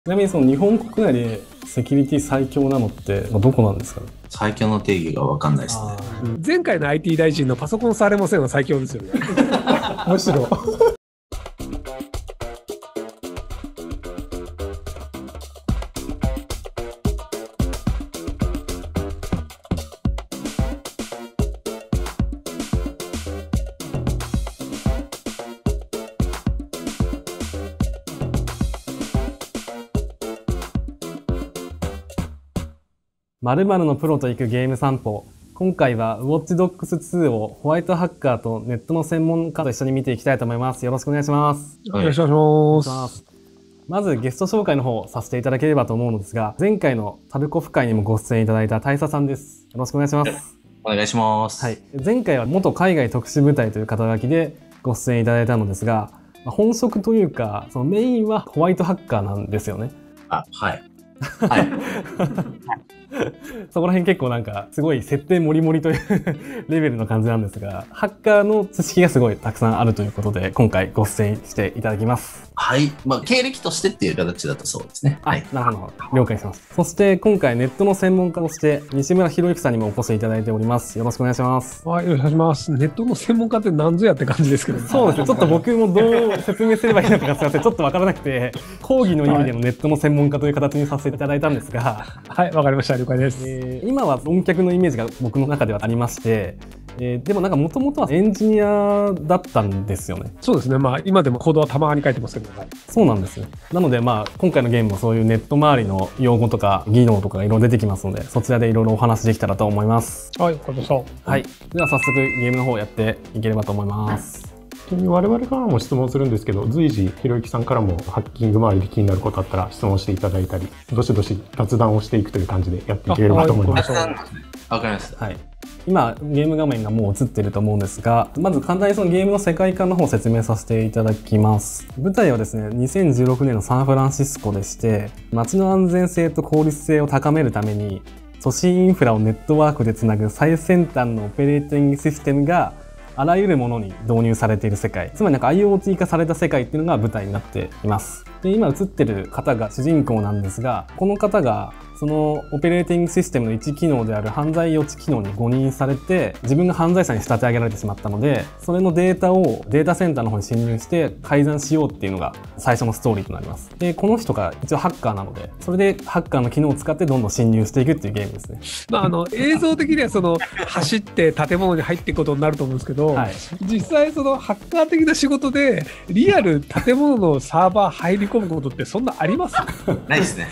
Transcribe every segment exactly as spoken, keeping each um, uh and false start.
ちなみにその日本国内でセキュリティ最強なのってどこなんですかね。 最強の定義が分かんないですね。 前回の アイティー 大臣のパソコン触れませんは最強ですよね。むしろ。 〇〇のプロと行くゲーム散歩。今回はウォッチドッグスツーをホワイトハッカーとネットの専門家と一緒に見ていきたいと思います。よろしくお願いします。 よろしくお願いします。 まずゲスト紹介の方をさせていただければと思うのですが、前回のタルコフ会にもご出演いただいた大佐さんです。よろしくお願いします。 お願いします。 はい。前回は元海外特殊部隊という肩書きでご出演いただいたのですが、本職というか、そのメインはホワイトハッカーなんですよね。 あ、はい。はい。 そこら辺結構なんかすごい設定もりもりというレベルの感じなんですが、ハッカーの知識がすごいたくさんあるということで今回ご出演していただきます。 はい。まあ経歴としてっていう形だとそうですね。 はい。なるほど。了解します。そして今回ネットの専門家として西村博之さんにもお越しいただいております。よろしくお願いします。 はい、よろしくお願いします。ネットの専門家って何ぞやって感じですけど、ね、 そうですね。ちょっと僕もどう説明すればいいのかがすいません。ちょっとわからなくて、講義の意味でのネットの専門家という形にさせていただいたんですが、 はい、わかりました。了解です。 えー、今は論客のイメージが僕の中ではありまして、えー、でもなんかもともとはエンジニアだったんですよね。 そうですね。まあ今でもコードはたまに書いてますけど、はい、 そうなんですよ。なのでまあ今回のゲームもそういうネット周りの用語とか技能とかいろいろ出てきますので、そちらでいろいろお話できたらと思います。 はい、わかりました。 はい。では早速ゲームの方やっていければと思います。 我々からも質問するんですけど、随時ひろゆきさんからもハッキング周りで気になることあったら質問していただいたり、どしどし雑談をしていくという感じでやっていければと思います。 わかりました。 はい。今ゲーム画面がもう映っていると思うんですが、まず簡単にそのゲームの世界観の方を説明させていただきます。舞台はですね、にせんじゅうろくねんのサンフランシスコでして、街の安全性と効率性を高めるために都心インフラをネットワークでつなぐ最先端のオペレーティングシステムがあらゆるものに導入されている世界、つまりなんか IoT 化された世界っていうのが舞台になっています。で、今映ってる方が主人公なんですが、この方がそのオペレーティングシステムの一機能である犯罪予知機能に誤認されて、自分が犯罪者に仕立て上げられてしまったので、それのデータをデータセンターの方に侵入して改ざんしようっていうのが最初のストーリーとなります。で、この人が一応ハッカーなので、それでハッカーの機能を使ってどんどん侵入していくっていうゲームですね。 まあ、あの映像的にはその走って建物に入っていくことになると思うんですけど、はい、実際そのハッカー的な仕事でリアル建物のサーバー入り込むことってそんなあります？ ないですね。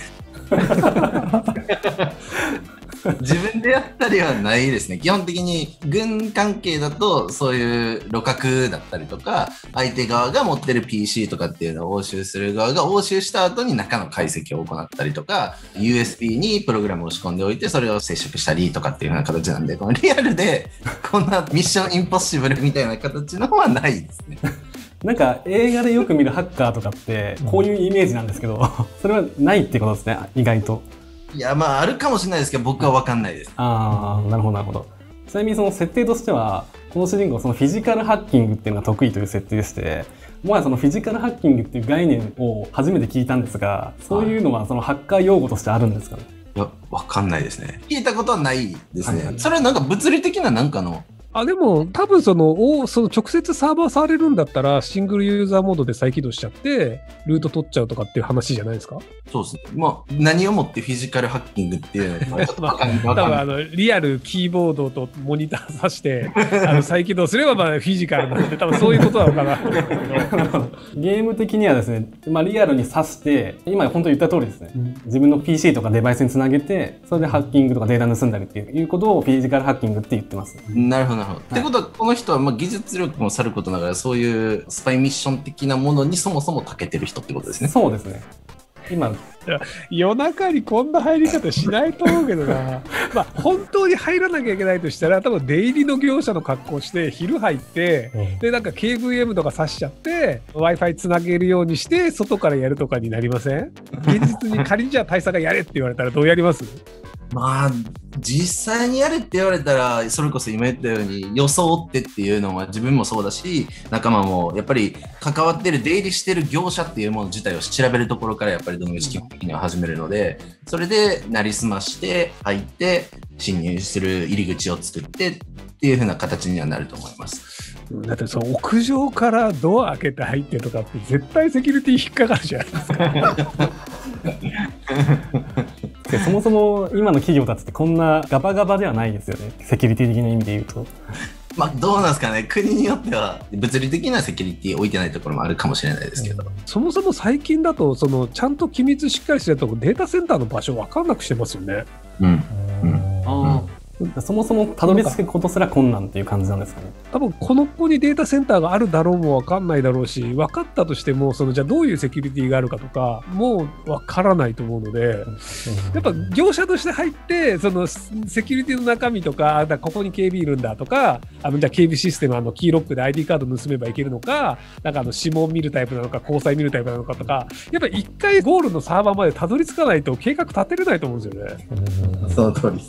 自分でやったりはないですね。基本的に軍関係だとそういう路角だったりとか、相手側が持ってる ピーシー とかっていうのを押収する側が押収した後に中の解析を行ったりとか、 ユーエスビー にプログラムを仕込んでおいてそれを接触したりとかっていうような形なんで、このリアルでこんなミッションインポッシブルみたいな形のはないですね。 なんか映画でよく見るハッカーとかってこういうイメージなんですけど、それはないってことですね、意外と。 いや、まああるかもしれないですけど僕は分かんないです。 ああ、なるほどなるほど。ちなみにその設定としては、この主人公そのフィジカルハッキングっていうのが得意という設定でして、もはやそのフィジカルハッキングっていう概念を初めて聞いたんですが、そういうのはそのハッカー用語としてあるんですかね？ いや、分かんないですね。聞いたことはないですね。はい、それはなんか物理的ななんかのあでも多分そのその直接サーバー触れるんだったらシングルユーザーモードで再起動しちゃってルート取っちゃうとかっていう話じゃないですか？ そうですね。まあ何をもってフィジカルハッキングっていうのはちょっと分かんない。 多分あのリアルキーボードとモニター挿してあの再起動すればまあフィジカルなんで、多分そういうことなのかな。 ゲーム的にはですね、まあ、リアルに挿して今本当に言った通りですね、うん、自分の ピーシー とかデバイスにつなげてそれでハッキングとかデータ盗んだりっていうことをフィジカルハッキングって言ってます。 なるほどなるほど。ってことはこの人はまあ技術力もさることながらそういうスパイミッション的なものにそもそも長けてる人ってことですね。 そうですね。今夜中にこんな入り方しないと思うけどな。まあ本当に入らなきゃいけないとしたら多分出入りの業者の格好して昼入って、うん、でなんか ケーブイエム とか挿しちゃって Wi-Fi つなげるようにして外からやるとかになりません？現実に仮にじゃあ大佐がやれって言われたらどうやります？ まあ、実際にやるって言われたら、それこそ今言ったように装ってっていうのは自分もそうだし、仲間もやっぱり関わってる、出入りしてる業者っていうもの自体を調べるところからやっぱりどのみち基本的には始めるので、それでなりすまして入って侵入する入り口を作ってっていう風な形にはなると思います。 だってその屋上からドア開けて入ってとかって絶対セキュリティ引っかかるじゃないですか。 でそもそも今の企業たちってこんなガバガバではないですよね、セキュリティ的な意味で言うと。 まあどうなんですかね、国によっては物理的なセキュリティ置いてないところもあるかもしれないですけど、 そもそも最近だとそのちゃんと機密しっかりしてるとこデータセンターの場所分かんなくしてますよね。 うん、うん、 あそもそもたどり着くことすら困難っていう感じなんですかね。 多分この子にデータセンターがあるだろうも分かんないだろうし、分かったとしてもそのじゃあどういうセキュリティがあるかとかもう分からないと思うので、やっぱ業者として入ってそのセキュリティの中身とか、だここに警備いるんだとか、あのじゃあ警備システムあのキーロックで アイディー カード盗めばいけるのか、なんかあの指紋見るタイプなのか交際見るタイプなのかとか、やっぱり一回ゴールのサーバーまでたどり着かないと計画立てれないと思うんですよね。 その通りです。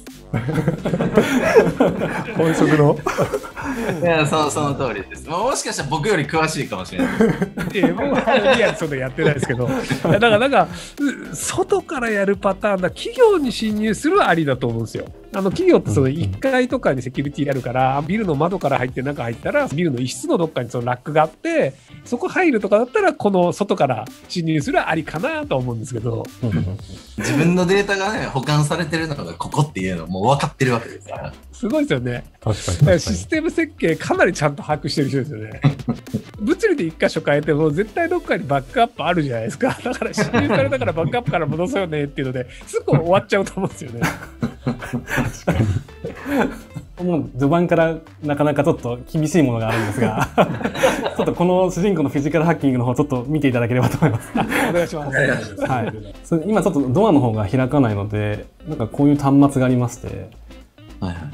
本職のいや そ, その通りです。もしかしたら僕より詳しいかもしれないです。 いや僕はリアルそんなやってないですけど、だからなんか外からやるパターンだ、企業に侵入するはありだと思うんですよ。あの企業ってそのいっかいとかにセキュリティやるから、ビルの窓から入って中入ったらビルの一室のどっかにそのラックがあって、そこ入るとかだったらこの外から侵入するはありかなと思うんですけど、 自分のデータがね保管されてるのがここっていうのもう分かってるわけですから。 すごいですよね。 確かに確かにシステム設計かなりちゃんと把握してる人ですよね。物理で一箇所変えても絶対どっかにバックアップあるじゃないですか。だから侵入されたからバックアップから戻そうよねっていうのですぐ終わっちゃうと思うんですよね。 もう序盤からなかなかちょっと厳しいものがあるんですがちょっとこの主人公のフィジカルハッキングの方ちょっと見ていただければと思います。 お願いします。 はい、それ今ちょっとドアの方が開かないので、なんかこういう端末がありまして、 はいはい、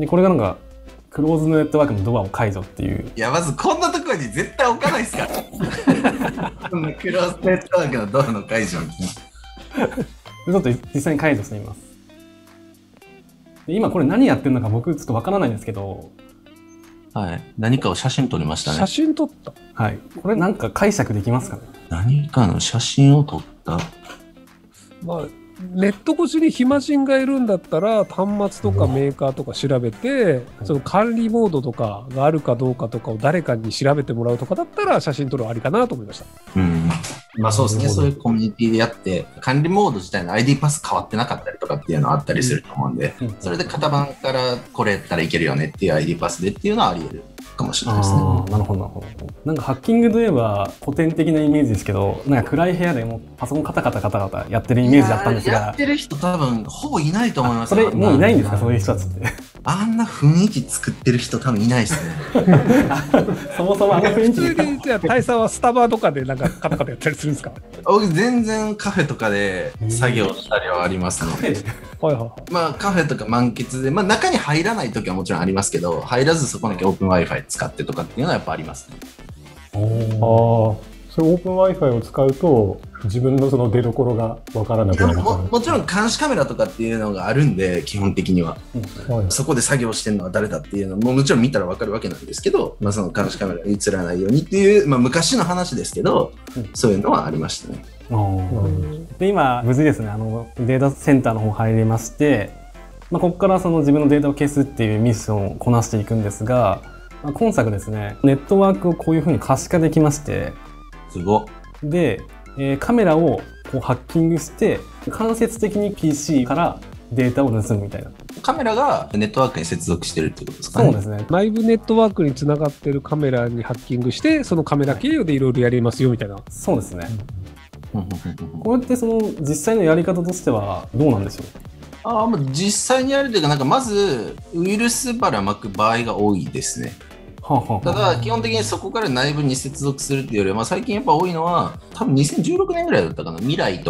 でこれがなんかクローズドネットワークのドアを解除っていう。 いやまずこんなところに絶対置かないですからこんなクローズドネットワークのドアの解除にちょっと実際に解除してみます。で今これ何やってるのか僕ちょっとわからないんですけど、 はい、何かを写真撮りましたね。 写真撮った。 はい、これなんか解釈できますかね。 何かの写真を撮った。 まあネット越しに暇人がいるんだったら端末とかメーカーとか調べて、その管理モードとかがあるかどうかとかを誰かに調べてもらうとかだったら写真撮るのありかなと思いました。 うん、まあそうですね。そういうコミュニティでやって管理モード自体の アイディー パス変わってなかったりとかっていうのはあったりすると思うんで、うん、それで型番からこれやったらいけるよねっていう アイディー パスでっていうのはあり得るかもしれないですね。 あなるほどなるほど。なんかハッキングといえば古典的なイメージですけど、なんか暗い部屋でもパソコンカタカタカタカタやってるイメージだったんですが、 やってる人多分ほぼいないと思います。 それもういないんですか、そういう人たちって。 あんな雰囲気作ってる人多分いないですね。 そもそもあの雰囲気普通にじゃあ大佐はスタバとかでなんかカタカタやったりするんですか。 僕全然カフェとかで作業したりはありますね。 はいはいはい。 まあカフェとか満喫で、まあ中に入らない時はもちろんありますけど、入らずそこだけオープン Wi-Fi 使ってとかっていうのはやっぱありますね。 おああ、それオープン Wi-Fi を使うと自分のその出所がわからなくなる。 も, もちろん監視カメラとかっていうのがあるんで、基本的には、はい、そこで作業してるのは誰だっていうのももちろん見たらわかるわけなんですけど、まあ、その監視カメラに映らないようにっていう、まあ、昔の話ですけど、うん、そういうのはありましたね。 で今無事ですね、あのデータセンターの方入れまして、まあ、ここからその自分のデータを消すっていうミッションをこなしていくんですが、まあ、今作ですね、ネットワークをこういう風に可視化できまして、 すごっ。 で、えー、カメラをこうハッキングして間接的に ピーシー からデータを盗むみたいな。 カメラがネットワークに接続してるってことですかね。 そうですね。 内部ネットワークにつながってるカメラにハッキングして、そのカメラ経由でいろいろやりますよみたいな。 そうですね。これってその実際のやり方としてはどうなんでしょう。 あまあ実際にやるというか、なんかまずウイルスばらまく場合が多いですね。ただ基本的にそこから内部に接続するっていうよりは、まあ、最近やっぱ多いのは多分にせんじゅうろくねんぐらいだったかな、未来とか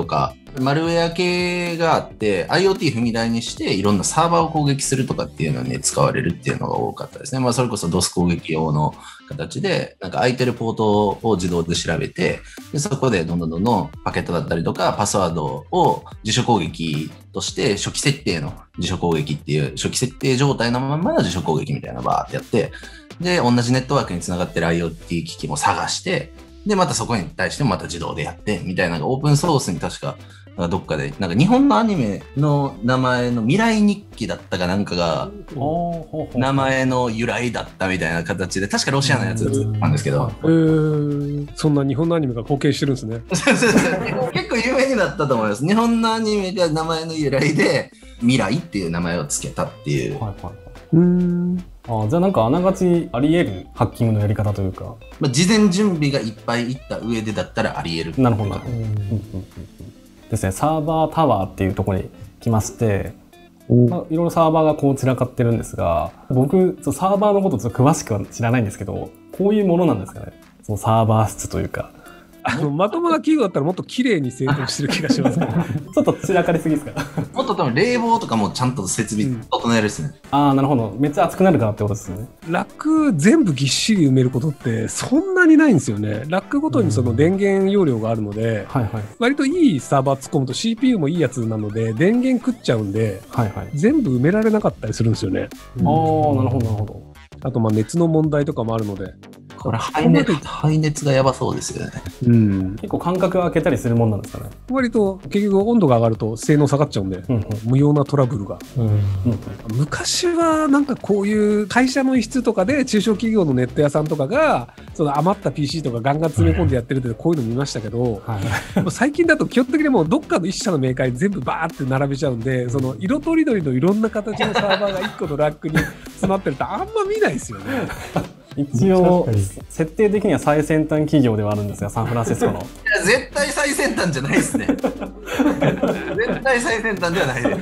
マルウェア系があって IoT 踏み台にしていろんなサーバーを攻撃するとかっていうのに使われるっていうのが多かったですね。まあそれこそ ドス 攻撃用の形でなんか空いてるポートを自動で調べて、でそこでどんどんどんどんパケットだったりとかパスワードを自主攻撃として初期設定の自主攻撃っていう初期設定状態のままの自主攻撃みたいなのバーってやって、で同じネットワークにつながってる IoT 機器も探して、でまたそこに対してもまた自動でやってみたいな、オープンソースに確かどっかでなんか日本のアニメの名前の未来日記だったかなんかが名前の由来だったみたいな形で、確かロシアのやつなんですけど、 えー、そんな日本のアニメが貢献してるんですね。 結構有名になったと思います。日本のアニメが名前の由来で未来っていう名前をつけたっていう、はいはい、 うーんあじゃあなんかあながちあり得るハッキングのやり方というか、 まあ、事前準備がいっぱいいった上でだったらあり得る。 なるほどなるほど、うんうんうん、ですね。サーバータワーっていうところに来まして、まあ、いろいろサーバーがこう散らかってるんですが、僕そうサーバーのことちょっと詳しくは知らないんですけど、こういうものなんですかね、そのサーバー室というか。 あのまともな企業だったらもっと綺麗に整頓してる気がしますね。 ちょっと散らかりすぎですか。 もっと多分冷房とかもちゃんと設備整えるですね、 うん、ああなるほど、めっちゃ暑くなるからってことですね。 ラック全部ぎっしり埋めることってそんなにないんですよね。ラックごとにその電源容量があるので、うんはいはい、割といいサーバー突っ込むと シーピーユー もいいやつなので電源食っちゃうんで、はいはい、全部埋められなかったりするんですよね。 うん、ああなるほどなるほど。 あとまあ熱の問題とかもあるので、 これ排熱、排熱がやばそうですよね。 うん、 結構間隔を空けたりするもんなんですかね。 割と結局温度が上がると性能下がっちゃうんで、うんうん、無用なトラブルが、うんうん、昔はなんかこういう会社の一室とかで中小企業のネット屋さんとかがその余った ピーシー とかガンガン詰め込んでやってるってこういうの見ましたけど、はい、最近だと基本的にもうどっかの一社のメーカーに全部バーって並べちゃうんで、その色とりどりのいろんな形のサーバーがいっこのラックに詰まってるとあんま見ないですよね。 一応設定的には最先端企業ではあるんですが、サンフランシスコの。いや絶対最先端じゃないですね。絶対最先端ではないです。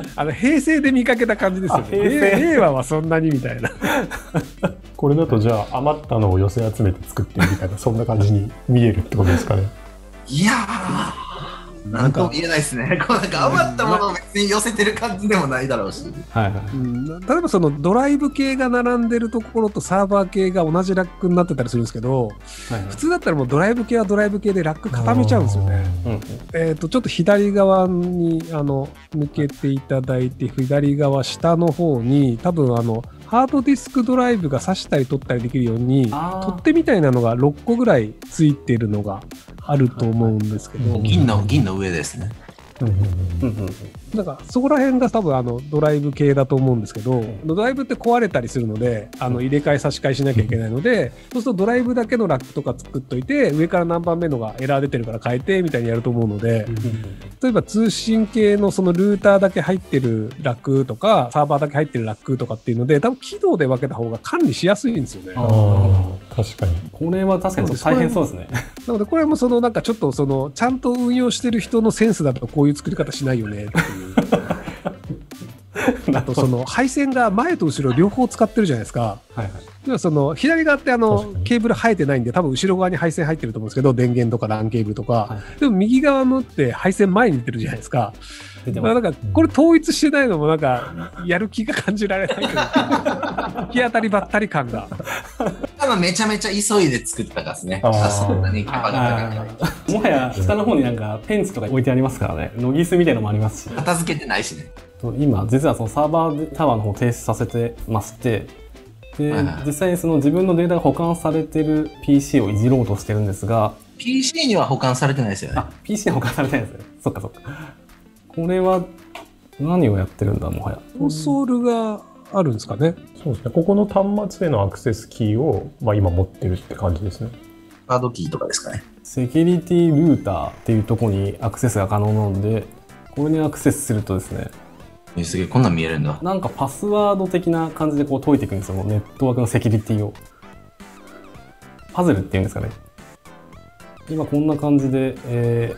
あの平成で見かけた感じですよね。令和はそんなにみたいな。 これだとじゃあ余ったのを寄せ集めて作ってるみたいなそんな感じに見えるってことですかね。 いやー。なんとも言えないですね。こうなんか余ったものを別に寄せてる感じでもないだろうし、はいはい、 うん、例えばそのドライブ系が並んでるところとサーバー系が同じラックになってたりするんですけど、はいはい、普通だったらもうドライブ系はドライブ系でラック固めちゃうんですよね。うん、えーと、ちょっと左側にあの抜けていただいて、左側下の方に多分あのハードディスクドライブが挿したり取ったりできるように取っ手みたいなのがろっこぐらいついてるのがあると思うんですけど、 銀の銀の上ですね。 なんかそこら辺が多分あのドライブ系だと思うんですけど、ドライブって壊れたりするのであの入れ替え差し替えしなきゃいけないので、そうするとドライブだけのラックとか作っといて上から何番目のがエラー出てるから変えてみたいにやると思うので、例えば通信系のそのルーターだけ入ってるラックとかサーバーだけ入ってるラックとかっていうので多分軌道で分けた方が管理しやすいんですよね。 あ確かにこれは確かに大変そうですね。 なのでこれもそのなんかちょっとそのちゃんと運用してる人のセンスだとこういう作り方しないよねっていうあとその配線が前と後ろ両方使ってるじゃないですか。はいはい、ではその左側ってあのケーブル生えてないんで多分後ろ側に配線入ってると思うんですけど、電源とかランケーブルとか、はい、でも右側のって配線前に出てるじゃないですか。まあ、なんかこれ統一してないのもなんかやる気が感じられないけど行き当たりばったり感が多分めちゃめちゃ急いで作ったからですね。あそんなにキャパが高い。 もはや下の方になんかペンチとか置いてありますからね。ノギスみたいなのもありますし、 片付けてないしね。 今実はそのサーバータワーの方を停止させてまして、で、はいはい、実際にその自分のデータが保管されてる ピーシー をいじろうとしてるんですが、 ピーシー には保管されてないですよね。 あ ピーシー に保管されてないんですね。そっかそっか。これは何をやってるんだもはや。 コンソールがあるんですかね。 そうですね。ここの端末へのアクセスキーを、まあ、今持ってるって感じですね。 カードキーとかですかね。 セキュリティルーターっていうところにアクセスが可能なので、これにアクセスするとですね、 えすげえこんなん見えるんだ。 なんかパスワード的な感じでこう解いていくんですよ。ネットワークのセキュリティをパズルっていうんですかね。今こんな感じで、え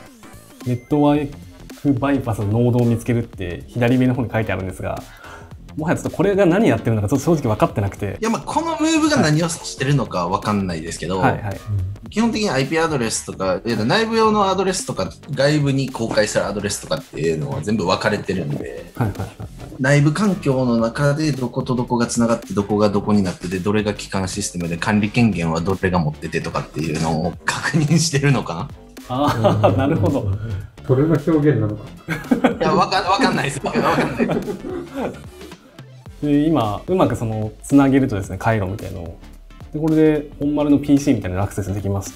ー、ネットワークバイパスのノードを見つけるって左上の方に書いてあるんですが、 もはやちょっとこれが何やってるのかちょっと正直分かってなくて。 いや、まあこのムーブが何を指してるのかわかんないですけど、 はいはい。 基本的に アイピー アドレスとか、内部用のアドレスとか、外部に公開するアドレスとかっていうのは全部分かれてるんで、 はいはいはい、 内部環境の中でどことどこがつながってどこがどこになってて、どれが基幹システムで管理権限はどれが持っててとかっていうのを確認してるのかな。 ああ、なるほど。 それが表現なのか。 いや、わか、わかんないです。わかんないです。 で今うまくそのつなげるとですね、回路みたいなのをでこれで本丸の ピーシー みたいなのにアクセスできまして、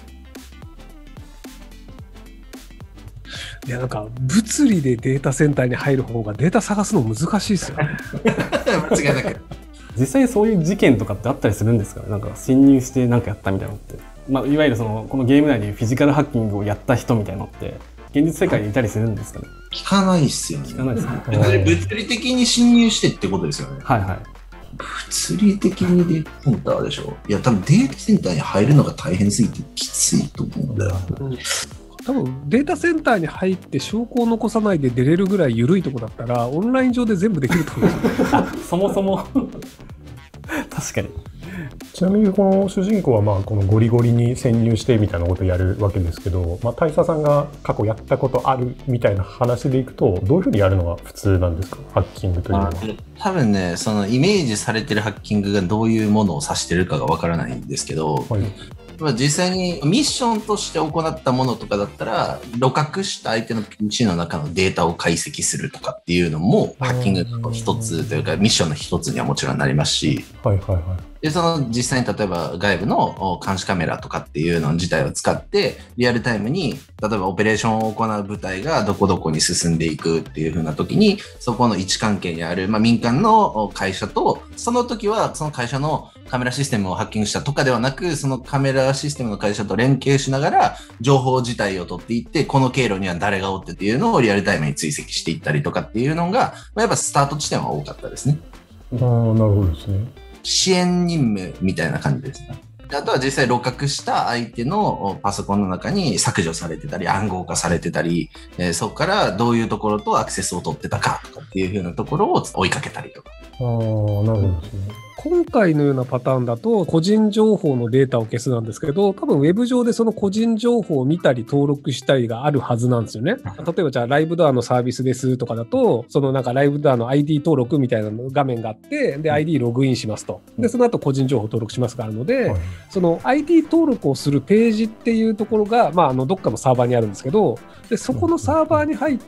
いやなんか物理でデータセンターに入る方がデータ探すの難しいですよね。 間違いなく。 実際そういう事件とかってあったりするんですかね。なんか侵入して何かやったみたいなのって、まあ、いわゆるそのこのゲーム内でいうフィジカルハッキングをやった人みたいなのって現実世界にいたりするんですかね。 聞かないっすよね。 聞かないですね。 物理的に侵入してってことですよね。 はいはい。 物理的にデータセンターでしょ。いや、多分データセンターに入るのが大変すぎてきついと思うんだよ。 多分データセンターに入って証拠を残さないで出れるぐらい緩いとこだったらオンライン上で全部できると思うんですよね。 そもそも確かに。 ちなみにこの主人公はまあこのゴリゴリに潜入してみたいなことをやるわけですけど、まあ、大佐さんが過去やったことあるみたいな話でいくとどういうふうにやるのが普通なんですか、ハッキングというのは。 多分ね、そのイメージされてるハッキングがどういうものを指してるかがわからないんですけど、はい、まあ、実際にミッションとして行ったものとかだったら鹵獲した相手の ピーシー の中のデータを解析するとかっていうのもハッキングの一つというかミッションの一つにはもちろんなりますし、 はいはいはい、 でその実際に例えば外部の監視カメラとかっていうの自体を使ってリアルタイムに例えばオペレーションを行う部隊がどこどこに進んでいくっていう風な時にそこの位置関係にある、まあ、民間の会社とその時はその会社のカメラシステムをハッキングしたとかではなくそのカメラシステムの会社と連携しながら情報自体を取っていってこの経路には誰がおってっていうのをリアルタイムに追跡していったりとかっていうのが、まあ、やっぱスタート地点は多かったですね。 ああ、なるほどですね。 支援任務みたいな感じですね。あとは実際鹵獲した相手のパソコンの中に削除されてたり暗号化されてたり、えー、そこからどういうところとアクセスを取ってたかとかっていう風なところを追いかけたりとか。 ああ、なるほどですね。 今回のようなパターンだと個人情報のデータを消すなんですけど、多分ウェブ上でその個人情報を見たり登録したりがあるはずなんですよね。例えばじゃあライブドアのサービスですとかだと、そのなんかライブドアの アイディー 登録みたいな画面があって、で アイディー ログインしますと。でその後個人情報登録しますがあるので、はい、その アイディー 登録をするページっていうところが、まあ、あのどっかのサーバーにあるんですけど、でそこのサーバーに入って、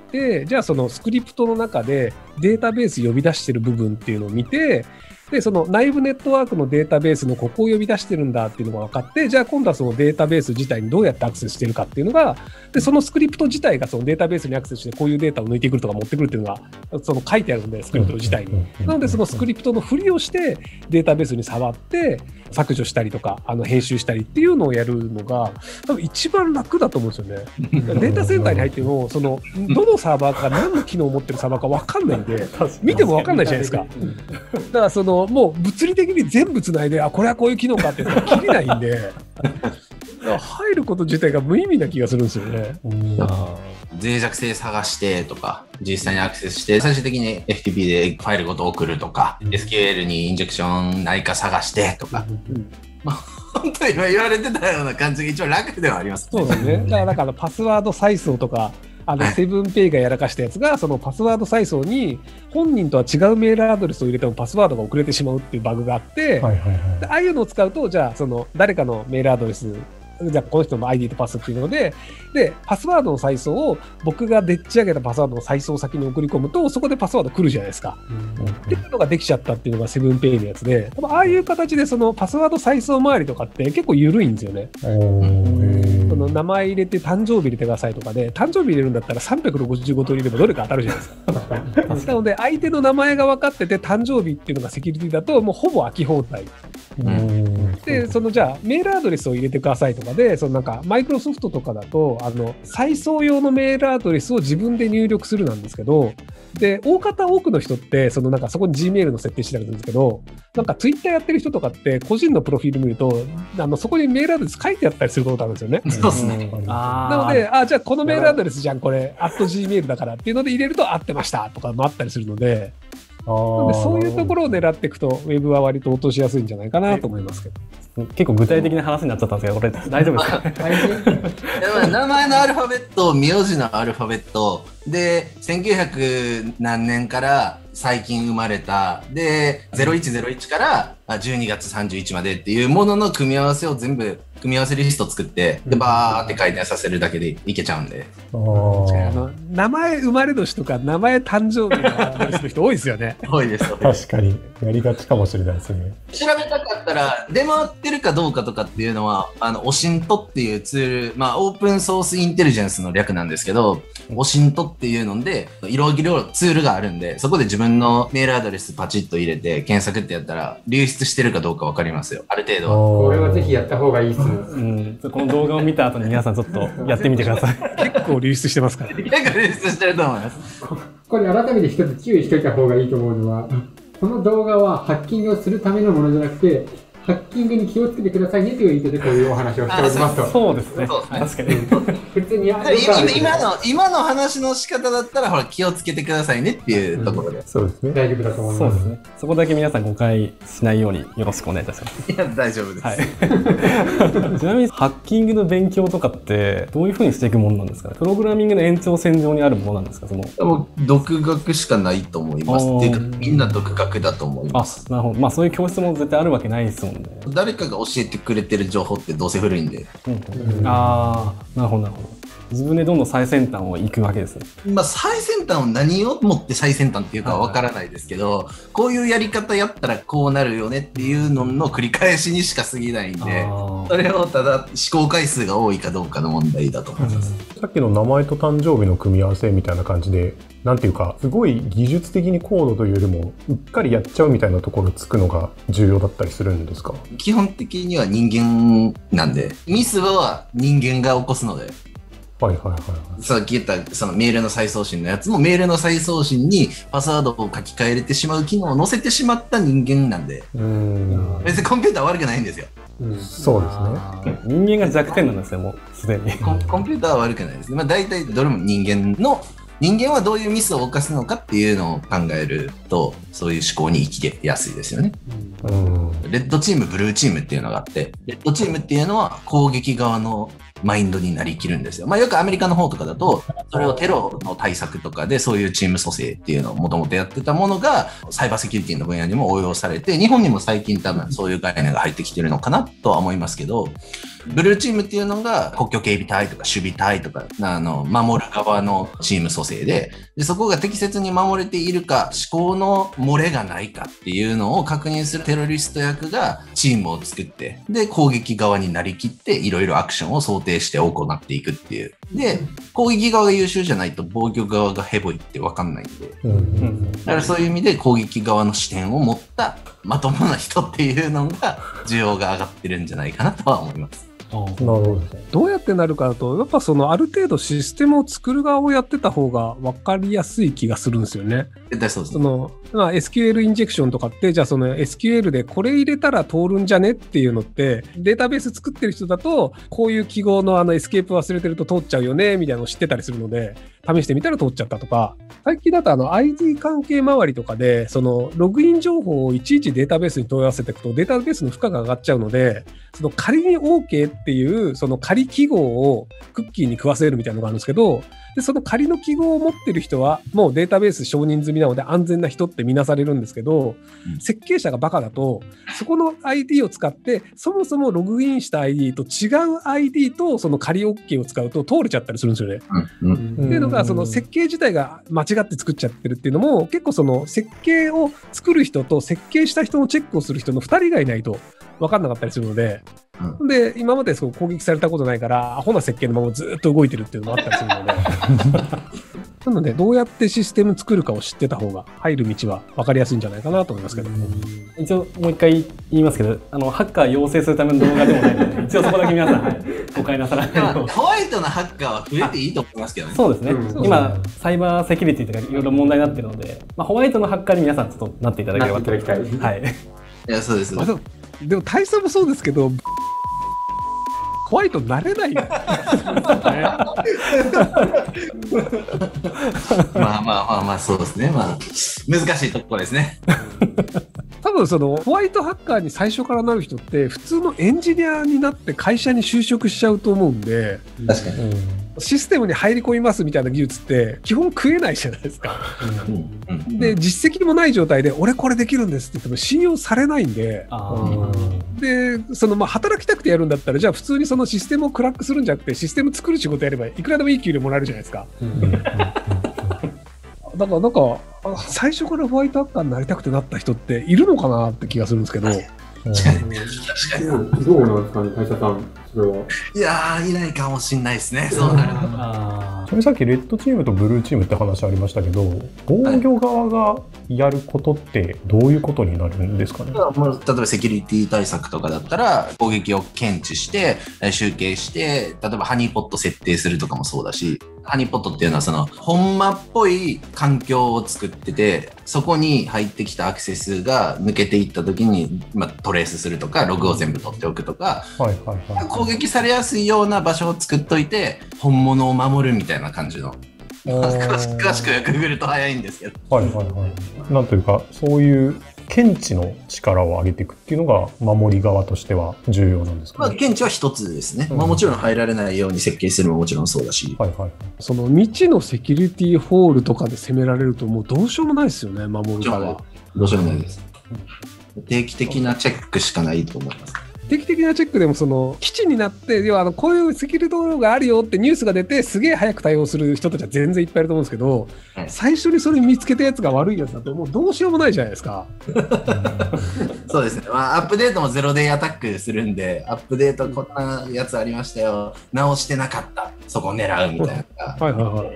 じゃあそのスクリプトの中でデータベース呼び出してる部分っていうのを見て、でその内部ネットワークのデータベースのここを呼び出してるんだっていうのが分かって、じゃあ今度はそのデータベース自体にどうやってアクセスしてるかっていうのが、でそのスクリプト自体がそのデータベースにアクセスしてこういうデータを抜いてくるとか持ってくるっていうのがその書いてあるので、スクリプト自体に。なのでそのスクリプトのふりをしてデータベースに触って削除したりとかあの編集したりっていうのをやるのが多分一番楽だと思うんですよね。データセンターに入ってもそのどのサーバーか何の機能を持ってるサーバーか分かんないんで見ても分かんないじゃないですか。だからそのもう物理的に全部つないで、あこれはこういう機能かって切りないんで入ること自体が無意味な気がするんですよね。 脆弱性探してとか実際にアクセスして最終的に エフティーピー でファイルごと送るとか、うん、エスキューエル にインジェクションないか探してとか、うん、まあ本当に今言われてたような感じが一番楽ではありますね。 そうですね。だからなんかパスワード再送とかあのセブンペイがやらかしたやつがそのパスワード再送に本人とは違うメールアドレスを入れてもパスワードが遅れてしまうっていうバグがあって、はいはいはい、でああいうのを使うとじゃあその誰かのメールアドレスじゃあこの人の アイディー とパスっていうので、でパスワードの再送を僕がでっち上げたパスワードの再送先に送り込むとそこでパスワード来るじゃないですか、うんうん、っていうのができちゃったっていうのがセブンペイのやつで、多分ああいう形でそのパスワード再送周りとかって結構緩いんですよね。その名前入れて誕生日入れてくださいとかで、誕生日入れるんだったらさんびゃくろくじゅうご通り入れればどれか当たるじゃないですか。なので相手の名前が分かってて誕生日っていうのがセキュリティだともうほぼ空き放題、うん、でそのじゃあメールアドレスを入れてくださいとかで、そのなんかマイクロソフトとかだとあの再送用のメールアドレスを自分で入力するなんですけど、で大方多くの人ってそのなんかそこに Gmail の設定してたりするんですけど、なんか Twitter やってる人とかって個人のプロフィール見るとあのそこにメールアドレス書いてあったりすることあるんですよね。 そうですね。 なのであじゃあこのメールアドレスじゃんこれ アット ジーメール だからっていうので入れると合ってましたとかもあったりするので、 なんでそういうところを狙っていくと、ウェブは割と落としやすいんじゃないかなと思いますけど。 結構具体的な話になっちゃったんですけど、これ大丈夫ですか？ 名前のアルファベット、名字のアルファベットで、せんきゅうひゃく何年から最近生まれた、で、ゼロいちゼロいちからじゅうにがつさんじゅういちまでっていうものの組み合わせを全部、組み合わせリスト作って、で、バーって回転させるだけでいけちゃうんで。 あの名前生まれ年とか名前誕生日の人多いですよね。 多いです。 確かに。やりがちかもしれないですね。 調べたかったら、出回ってるかどうかとかっていうのは、あの、オシントっていうツール、まあ、オープンソースインテリジェンスの略なんですけど、オシントっていうので、いろいろツールがあるんで、そこで自分のメールアドレスパチッと入れて、検索ってやったら、流出してるかどうかわかりますよ。ある程度は。 これはぜひやった方がいいっす。 うん、この動画を見た後に皆さんちょっとやってみてください。 結構流出してますから。 結構流出してると思います。 これ改めて一つ注意しといた方がいいと思うのは、この動画はハッキングをするためのものじゃなくて、ハッキングに気をつけてくださいねという意図でこういうお話をしておりますと。 そうですね。 そうですね。 確かに。 普通にやる今今の、今の話の仕方だったら、ほら、気をつけてくださいねっていうところで。 うん、そうですね。 大丈夫だと思います。 そうですね。そこだけ皆さん誤解しないようによろしくお願いいたします。 いや、大丈夫です。 はい。ちなみに、ハッキングの勉強とかって、どういうふうにしていくものなんですかね。プログラミングの延長線上にあるものなんですか、その。 もう独学しかないと思います。っていうか、みんな独学だと思います。 あ、なるほど。まあ、そういう教室も絶対あるわけないですもんね。 誰かが教えてくれてる情報ってどうせ古いんで。 うんうん、ああ、なるほど、なるほど。自分でどんどん最先端を行くわけですね。 まあ、最先端を何をもって最先端っていうかはわからないですけど、こういうやり方やったらこうなるよねっていうのの繰り返しにしか過ぎないんで、それをただ試行回数が多いかどうかの問題だと思います。 うん、さっきの名前と誕生日の組み合わせみたいな感じで、なんていうか、すごい技術的に高度というよりも、うっかりやっちゃうみたいなところつくのが重要だったりするんですか？ 基本的には人間なんで、ミスは人間が起こすので、 はいはいはいはい。 さっき言ったそのメールの再送信のやつもメールの再送信にパスワードを書き換えれてしまう機能を載せてしまった人間なんで、 うーん、 別にコンピューターは悪くないんですよ。 うん、 そうですね。 人間が弱点なんですよ、もうすでに。 コン、コンピューターは悪くないです。まあ大体どれも人間の人間はどういうミスを犯すのかっていうのを考えると、そういう思考に生きやすいですよね。 うん、 レッドチーム、ブルーチームっていうのがあって、レッドチームっていうのは攻撃側のマインドになりきるんですよ。まあよくアメリカの方とかだと、それをテロの対策とかでそういうチーム組成っていうのをもともとやってたものが、サイバーセキュリティの分野にも応用されて、日本にも最近多分そういう概念が入ってきてるのかなとは思いますけど、ブルーチームっていうのが国境警備隊とか守備隊とか、あの、守る側のチーム組成で、で、そこが適切に守れているか、思考の漏れがないかっていうのを確認するテロリスト役がチームを作って、で、攻撃側になりきって、いろいろアクションを想定して行っていくっていう。で、攻撃側が優秀じゃないと防御側がヘボいって分かんないんで。 うん、 だからそういう意味で攻撃側の視点を持ったまともな人っていうのが需要が上がってるんじゃないかなとは思います。 なるほど。 どうやってなるかだと、やっぱそのある程度システムを作る側をやってた方が分かりやすい気がするんですよね。 絶対そうです。 そのまあ、エスキューエル インジェクションとかって、じゃあその エスキューエル でこれ入れたら通るんじゃねっていうのって、データベース作ってる人だと、こういう記号のあのエスケープ忘れてると通っちゃうよねみたいなのを知ってたりするので、試してみたら通っちゃったとか、最近だとあの アイディー 関係周りとかで、そのログイン情報をいちいちデータベースに問い合わせていくと、データベースの負荷が上がっちゃうので、その仮に OK っていう、その仮記号をクッキーに食わせるみたいなのがあるんですけど、でその仮の記号を持ってる人はもうデータベース承認済みなので安全な人って見なされるんですけど、うん、設計者がバカだとそこの アイディー を使ってそもそもログインした アイディー と違う アイディー とその仮 OK を使うと通れちゃったりするんですよね。 うんうん、 っていうのがその設計自体が間違って作っちゃってるっていうのも結構その設計を作る人と設計した人のチェックをする人のふたりがいないと分かんなかったりするので、うん、で今までそう攻撃されたことないからアホな設計のままずっと動いてるっていうのもあったりするのでなのでどうやってシステム作るかを知ってた方が入る道は分かりやすいんじゃないかなと思いますけど、うん、 一応もう一回言いますけど、あのハッカー養成するための動画でもないので一応そこだけ皆さん、はい、誤解なさらないようホワイトなハッカーは増えていいと思いますけどね。 そうですね、 うん、 今サイバーセキュリティとかいろいろ問題になってるので、まあ、ホワイトのハッカーに皆さんちょっとなっていただければとなっていただきたい。 はい、 いやそうです、 まあ、でもでも大佐もそうですけどホワイトになれないよ、ね、 まあまあまあまあ、そうですね。まあ、難しいところですね。 多分そのホワイトハッカーに最初からなる人って普通のエンジニアになって会社に就職しちゃうと思うんで、 確かに。 システムに入り込みますみたいな技術って基本食えないじゃないですか。 うんうん、 で実績もない状態で俺これできるんですって言っても信用されないんで、 あでそのまあ働きたくてやるんだったらじゃあ普通にそのシステムをクラックするんじゃなくてシステム作る仕事やればいくらでもいい給料もらえるじゃないですか。だからなんか最初からホワイトハッカーになりたくてなった人っているのかなって気がするんですけど。 確かに。確かに。 どうなんですかね、大佐さん、それは。 いやー、いないかもしんないですね、そうなると。 あちなみにさっきレッドチームとブルーチームって話ありましたけど、防御側がやることってどういうことになるんですかね。 まあ、例えばセキュリティ対策とかだったら攻撃を検知して集計して例えばハニーポット設定するとかもそうだし、ハニーポットっていうのはその本間っぽい環境を作っててそこに入ってきたアクセスが抜けていった時に、まあ、トレースするとかログを全部取っておくとか、 はいはいはい、 攻撃されやすいような場所を作っといて本物を守るみたいな感じの詳しく詳しくググると早いんですけど、 はいはいはい、なんというかそういう検知の力を上げていくっていうのが守り側としては重要なんですかね。 まあ、検知は一つですね、 うん、 まあ、もちろん入られないように設計するのももちろんそうだし、 はいはい、 その未知のセキュリティホールとかで攻められるともうどうしようもないですよね、守る側は。 どうしようもないです。定期的なチェックしかないと思います。 定期的なチェックでもその基地になって要はあのこういうセキュリティ道路があるよってニュースが出てすげえ早く対応する人たちは全然いっぱいいると思うんですけど、はい、最初にそれ見つけたやつが悪いやつだともうどうしようもないじゃないですか。 そうですね、まあ、アップデートもゼロデイアタックするんでアップデートこんなやつありましたよ直してなかったそこを狙うみたいな、はいはいはい、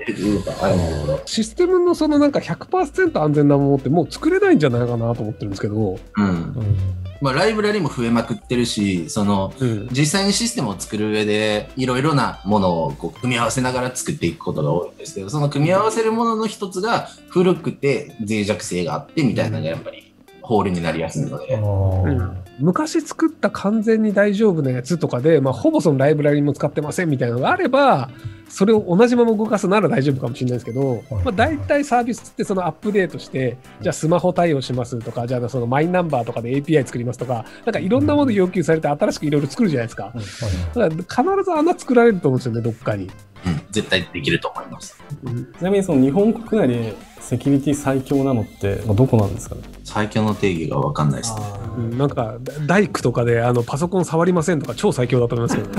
システムのそのなんか ひゃくパーセント 安全なものってもう作れないんじゃないかなと思ってるんですけど、 うんうんまあ、ライブラリも増えまくってるしその、うん、実際にシステムを作る上でいろいろなものをこう組み合わせながら作っていくことが多いんですけどその組み合わせるものの一つが古くて脆弱性があってみたいなのがやっぱりホールになりやすいので、 うん、昔作った完全に大丈夫なやつとかで、まあ、ほぼそのライブラリも使ってませんみたいなのがあればそれを同じまま動かすなら大丈夫かもしれないですけど、まあ、大体サービスってそのアップデートしてじゃあスマホ対応しますとかじゃあそのマイナンバーとかで エーピーアイ 作りますとかなんかいろんなもの要求されて新しくいろいろ作るじゃないですか。だから必ず穴作られると思うんですよねどっかに。 うん、絶対できると思います、 うん、ちなみにその日本国内でセキュリティ最強なのってどこなんですかね。 最強の定義が分かんないですね。 うん、なんか大工とかであのパソコン触りませんとか超最強だと思いますけど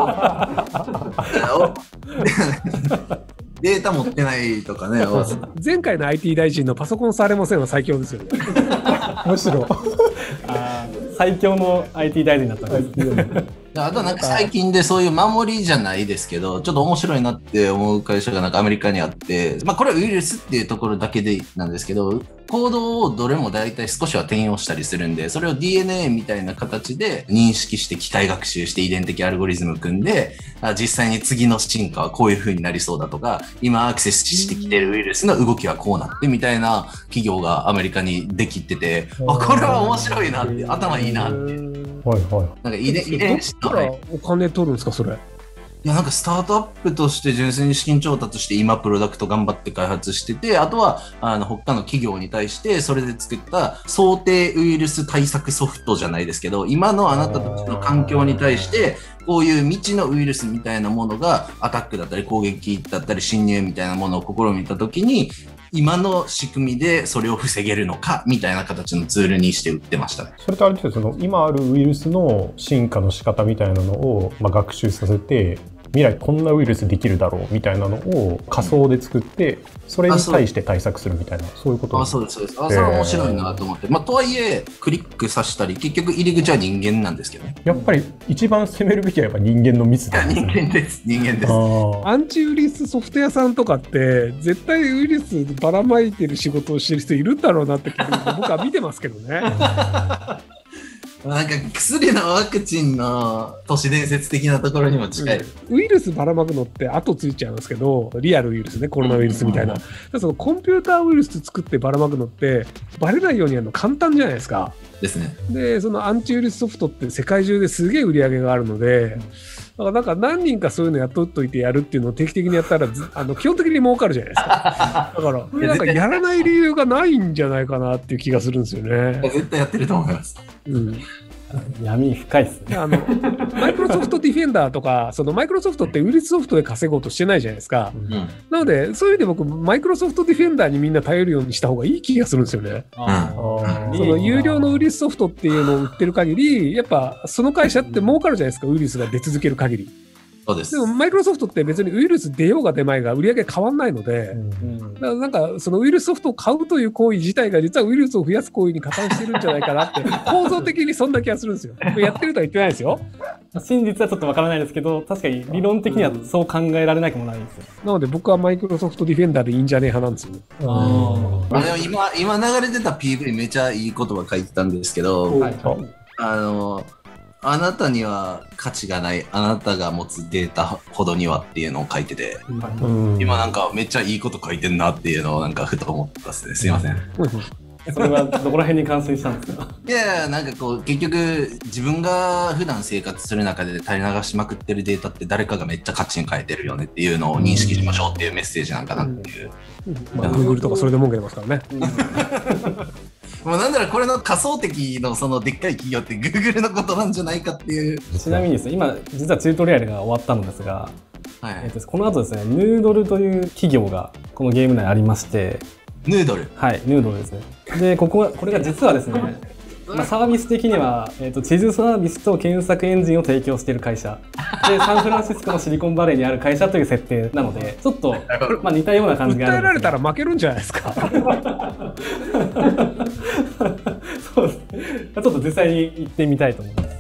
ねデータ持ってないとかね前回の アイティー 大臣のパソコン触れませんは最強ですよねむしろあ最強の アイティー 大臣だったんですあとなんか最近でそういう守りじゃないですけどちょっと面白いなって思う会社がなんかアメリカにあって、まあ、これはウイルスっていうところだけでなんですけどコードをどれも大体少しは転用したりするんでそれを ディーエヌエー みたいな形で認識して機械学習して遺伝的アルゴリズム組んで実際に次の進化はこういう風になりそうだとか今アクセスしてきてるウイルスの動きはこうなってみたいな企業がアメリカにできててあこれは面白いなって頭いいなってはいはい、 なんか遺伝遺伝子どっからお金取るんですかそれ。 いやなんかスタートアップとして純粋に資金調達して今プロダクト頑張って開発しててあとはあの他の企業に対してそれで作った想定ウイルス対策ソフトじゃないですけど今のあなたたちの環境に対してこういう未知のウイルスみたいなものがアタックだったり攻撃だったり侵入みたいなものを試みたときに今の仕組みでそれを防げるのかみたいな形のツールにして売ってましたね。 それとあれですよ、その今あるウイルスの進化の仕方みたいなのを、まあ、学習させて未来こんなウイルスできるだろうみたいなのを仮想で作ってそれに対して対策するみたいなそういうことあそうですそうですあそれは面白いなと思って、まあ、とはいえクリックさせたり結局入り口は人間なんですけどね。 やっぱり一番攻めるべきはやっぱ人間のミスなんですね。 人間です人間です。 アンチウイルスソフト屋さんとかって絶対ウイルスばらまいてる仕事をしてる人いるんだろうなって僕は見てますけどねなんか薬のワクチンの都市伝説的なところにも近い、 うん、ウイルスばらまくのって後ついちゃうんですけどリアルウイルスねコロナウイルスみたいな、うん、そのコンピューターウイルス作ってばらまくのってバレないようにやるの簡単じゃないですか。 ですね。 でそのアンチウイルスソフトって世界中ですげえ売り上げがあるのでからなんか何人かそういうの雇っといてやるっていうのを定期的にやったらずあの基本的に儲かるじゃないですか。だからなんかやらない理由がないんじゃないかなっていう気がするんですよね。 絶対やってると思います。 うん、 闇深いですね。 あのマイクロソフトディフェンダーとか、そのマイクロソフトってウイルスソフトで稼ごうとしてないじゃないですか。 うん、 なので、そういう意味で僕、マイクロソフトディフェンダーにみんな頼るようにした方がいい気がするんですよね。 あその有料のウイルスソフトっていうのを売ってる限り、やっぱその会社って儲かるじゃないですか、ウイルスが出続ける限り。 そうです。 でもマイクロソフトって別にウイルス出ようが出まいが売り上げ変わんないので、だからなんかそのウイルスソフトを買うという行為自体が実はウイルスを増やす行為に加担してるんじゃないかなって構造的にそんな気がするんですよ。やってるとは言ってないですよ。 真実はちょっとわからないですけど、確かに理論的にはそう考えられなくもないんですよ。 なので僕はマイクロソフトディフェンダーでいいんじゃねえ派なんですよ。 あでも今今流れてた ピーブイ めちゃいい言葉書いてたんですけど、 はい、 あのあなたには価値がない、あなたが持つデータほどにはっていうのを書いてて、 うん、 今なんかめっちゃいいこと書いてんなっていうのをなんかふと思ったっすね。すいません。 それはどこら辺に感心したんですか？ いやいや、なんかこう結局自分が普段生活する中で垂れ流しまくってるデータって誰かがめっちゃ価値に変えてるよねっていうのを認識しましょうっていうメッセージなんかなっていう。 まあ、Google とかそれで文句出ますからね。 もうなんだろう、これの仮想的のそのでっかい企業って Google のことなんじゃないかっていう。 ちなみにですね、今実はチュートリアルが終わったのですが、 はいえっと、この後ですね、ヌードルという企業がこのゲーム内ありまして、 ヌードル。 はい、ヌードルですね。で、ここはこれが実はですね、まあ、サービス的には、えーと、地図サービスと検索エンジンを提供している会社で、サンフランシスコのシリコンバレーにある会社という設定なので、ちょっと、まあ、似たような感じがあるんですが。 訴えられたら負けるんじゃないですか。 そうですね。ちょっと実際に行ってみたいと思います。